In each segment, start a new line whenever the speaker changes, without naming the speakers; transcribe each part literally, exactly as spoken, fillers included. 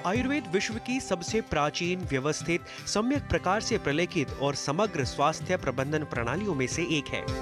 आयुर्वेद विश्व की सबसे प्राचीन, व्यवस्थित, सम्यक प्रकार से प्रलेखित और समग्र स्वास्थ्य प्रबंधन प्रणालियों में से एक है।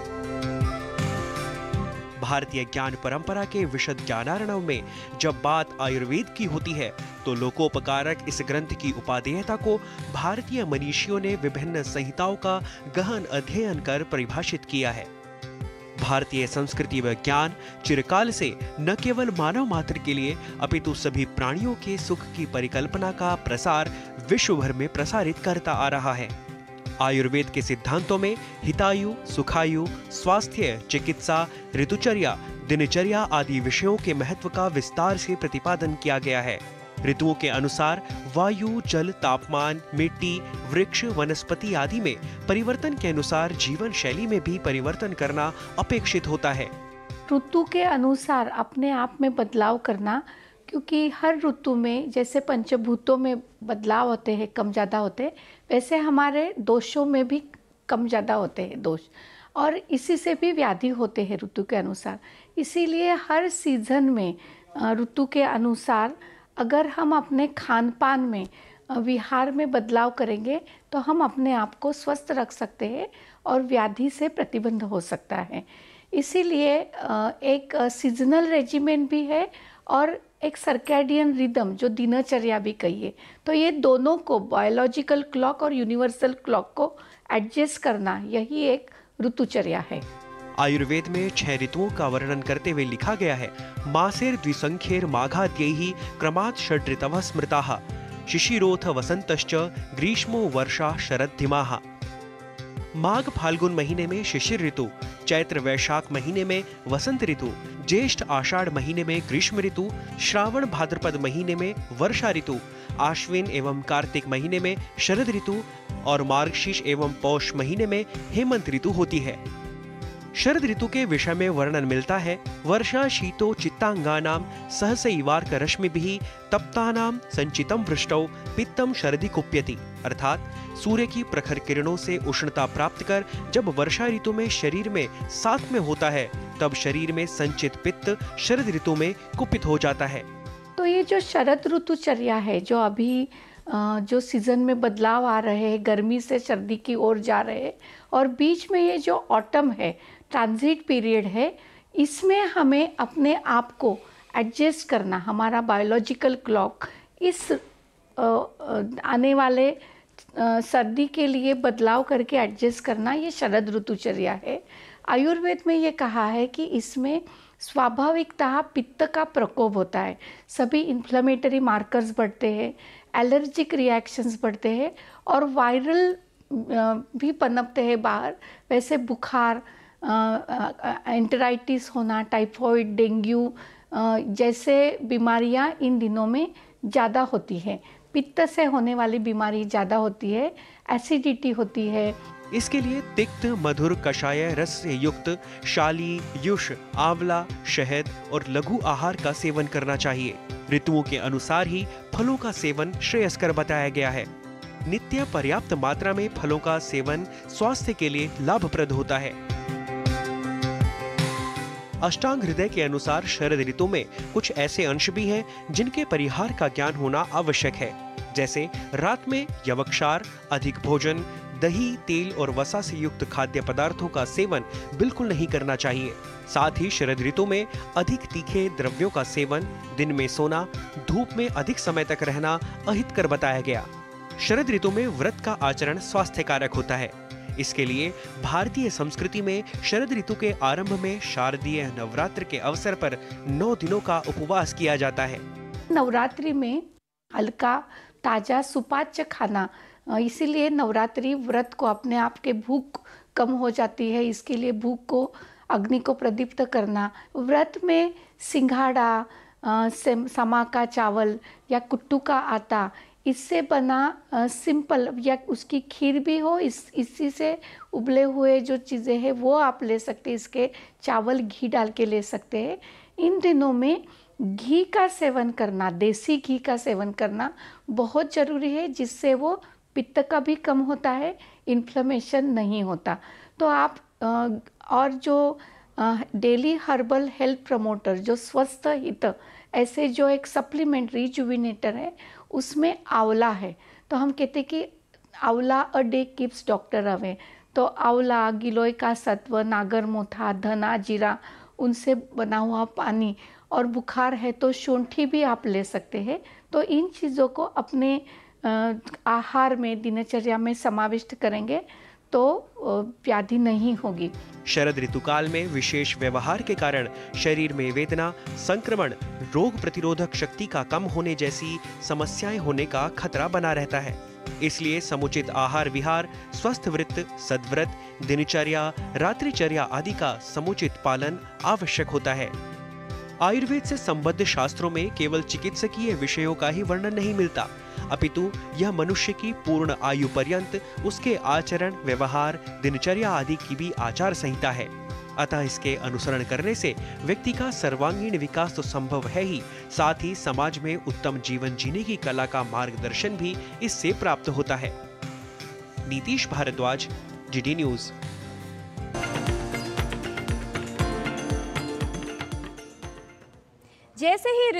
भारतीय ज्ञान परंपरा के विशद ज्ञानार्णव में जब बात आयुर्वेद की होती है, तो लोकोपकारक इस ग्रंथ की उपादेयता को भारतीय मनीषियों ने विभिन्न संहिताओं का गहन अध्ययन कर परिभाषित किया है। भारतीय संस्कृति व ज्ञान चिरकाल से न केवल मानव मात्र के लिए अपितु सभी प्राणियों के सुख की परिकल्पना का प्रसार विश्व भर में प्रसारित करता आ रहा है। आयुर्वेद के सिद्धांतों में हितायु, सुखायु, स्वास्थ्य, चिकित्सा, ऋतुचर्या, दिनचर्या आदि विषयों के महत्व का विस्तार से प्रतिपादन किया गया है। ऋतुओं के अनुसार वायु, जल, तापमान, मिट्टी, वृक्ष, वनस्पति आदि में परिवर्तन के अनुसार जीवन शैली में भी परिवर्तन करना अपेक्षित होता है।
ऋतु के अनुसार अपने आप में बदलाव करना, क्योंकि हर ऋतु में जैसे पंचभूतों में बदलाव होते हैं, कम ज़्यादा होते हैं, वैसे हमारे दोषों में भी कम ज़्यादा होते हैं दोष, और इसी से भी व्याधि होते हैं ऋतु के अनुसार। इसीलिए हर सीजन में ऋतु के अनुसार अगर हम अपने खान पान में, विहार में बदलाव करेंगे तो हम अपने आप को स्वस्थ रख सकते हैं और व्याधि से प्रतिबंध हो सकता है। इसीलिए एक सीजनल रेजिमेंट भी है और एक सर्कैडियन रिदम, जो दिनचर्या भी कहिए, तो ये दोनों को, बायोलॉजिकल क्लॉक और यूनिवर्सल क्लॉक को एडजस्ट करना, यही एक ऋतुचर्या है।
आयुर्वेद में छह ऋतुओं का वर्णन करते हुए लिखा गया है, मासेर द्विसंख्येर माघाद्यैः क्रमात् षड् ऋतवः स्मृताः शिशिरोथ वसंतश्च ग्रीष्मो वर्षा शरद्धिमाः। माघ फाल्गुन महीने में शिशिर ऋतु, चैत्र वैशाख महीने में वसंत ऋतु, ज्येष्ठ आषाढ़ महीने में ग्रीष्म ऋतु, श्रावण भाद्रपद महीने में वर्षा ऋतु, आश्विन एवं कार्तिक महीने में शरद ऋतु और मार्गशीर्ष एवं पौष महीने में हेमंत ऋतु होती है। शरद ऋतु के विषय में वर्णन मिलता है, वर्षा शीतो चित्तांगानां सहसैवार्क रश्मिभिः तप्तानां संचितम वृष्टौ पित्तम शरदि कुप्यति, अर्थात सूर्य की प्रखर किरणों से उष्णता प्राप्त कर जब वर्षा ऋतु में शरीर में साथ में होता है, तब शरीर में संचित पित्त शरद ऋतु में कुपित हो जाता है।
तो ये जो शरद ऋतुचर्या है, जो अभी जो सीजन में बदलाव आ रहे हैं, गर्मी से सर्दी की ओर जा रहे हैं, और बीच में ये जो ऑटम है, ट्रांजिट पीरियड है, इसमें हमें अपने आप को एडजस्ट करना, हमारा बायोलॉजिकल क्लॉक इस आ, आने वाले आ, सर्दी के लिए बदलाव करके एडजस्ट करना, ये शरद ऋतुचर्या है। आयुर्वेद में ये कहा है कि इसमें स्वाभाविकतः पित्त का प्रकोप होता है, सभी इन्फ्लेमेटरी मार्कर्स बढ़ते हैं, एलर्जिक रिएक्शंस बढ़ते हैं और वायरल भी पनपते हैं बाहर। वैसे बुखार, एंटेराइटिस होना, टाइफाइड, डेंगू जैसे बीमारियां इन दिनों में ज़्यादा होती है। पित्त से होने वाली बीमारी ज़्यादा होती है, एसिडिटी होती है।
इसके लिए तिक्त मधुर कषाय रस से युक्त शाली, युष, आंवला, शहद और लघु आहार का सेवन करना चाहिए। ऋतुओं के अनुसार ही फलों का सेवन श्रेयस्कर बताया गया है। नित्य पर्याप्त मात्रा में फलों का सेवन स्वास्थ्य के लिए लाभप्रद होता है। अष्टांग हृदय के अनुसार शरद ऋतु में कुछ ऐसे अंश भी हैं जिनके परिहार का ज्ञान होना आवश्यक है, जैसे रात में यवक्षार, अधिक भोजन, दही, तेल और वसा से युक्त खाद्य पदार्थों का सेवन बिल्कुल नहीं करना चाहिए। साथ ही शरद ऋतु में अधिक तीखे द्रव्यों का सेवन, दिन में सोना, धूप में अधिक समय तक रहना अहितकर बताया गया। शरद ऋतु में व्रत का आचरण स्वास्थ्यकारक होता है। इसके लिए भारतीय संस्कृति में शरद ऋतु के आरंभ में शारदीय नवरात्र के अवसर पर नौ दिनों का उपवास किया जाता है।
नवरात्रि में हल्का, ताजा, सुपाच्य खाना, इसीलिए नवरात्रि व्रत को, अपने आप के भूख कम हो जाती है, इसके लिए भूख को, अग्नि को प्रदीप्त करना। व्रत में सिंघाड़ा, समा का चावल या कुट्टू का आटा, इससे बना आ, सिंपल या उसकी खीर भी हो, इस इसी से उबले हुए जो चीज़ें हैं वो आप ले सकते हैं। इसके चावल घी डाल के ले सकते हैं। इन दिनों में घी का सेवन करना, देसी घी का सेवन करना बहुत ज़रूरी है, जिससे वो पित्त का भी कम होता है, इन्फ्लेमेशन नहीं होता। तो आप और जो डेली हर्बल हेल्थ प्रमोटर, जो स्वस्थ हित ऐसे जो एक सप्लीमेंट रिजुविनेटर है उसमें आंवला है। तो हम कहते हैं कि आंवला a day keeps doctor away. तो आंवला, गिलोय का सत्व, नागरमोथा, धना, जीरा, उनसे बना हुआ पानी, और बुखार है तो शुंठी भी आप ले सकते हैं। तो इन चीज़ों को अपने अ, आहार में, दिनचर्या में समाविष्ट करेंगे तो अ, व्याधि नहीं होगी।
शरद ऋतुकाल में विशेष व्यवहार के कारण शरीर में वेदना, संक्रमण, रोग प्रतिरोधक शक्ति का कम होने जैसी समस्याएं होने का खतरा बना रहता है। इसलिए समुचित आहार विहार, स्वस्थ वृत्त, सद्व्रत, दिनचर्या, रात्रिचर्या आदि का समुचित पालन आवश्यक होता है। आयुर्वेद से संबद्ध शास्त्रों में केवल चिकित्सकीय विषयों का ही वर्णन नहीं मिलता, अपितु यह मनुष्य की पूर्ण आयु पर्यंत उसके आचरण, व्यवहार, दिनचर्या आदि की भी आचार संहिता है। अतः इसके अनुसरण करने से व्यक्ति का सर्वांगीण विकास तो संभव है ही, साथ ही समाज में उत्तम जीवन जीने की कला का मार्गदर्शन भी इससे प्राप्त होता है। Nitish Bhardwaj, GD news.
जैसे ही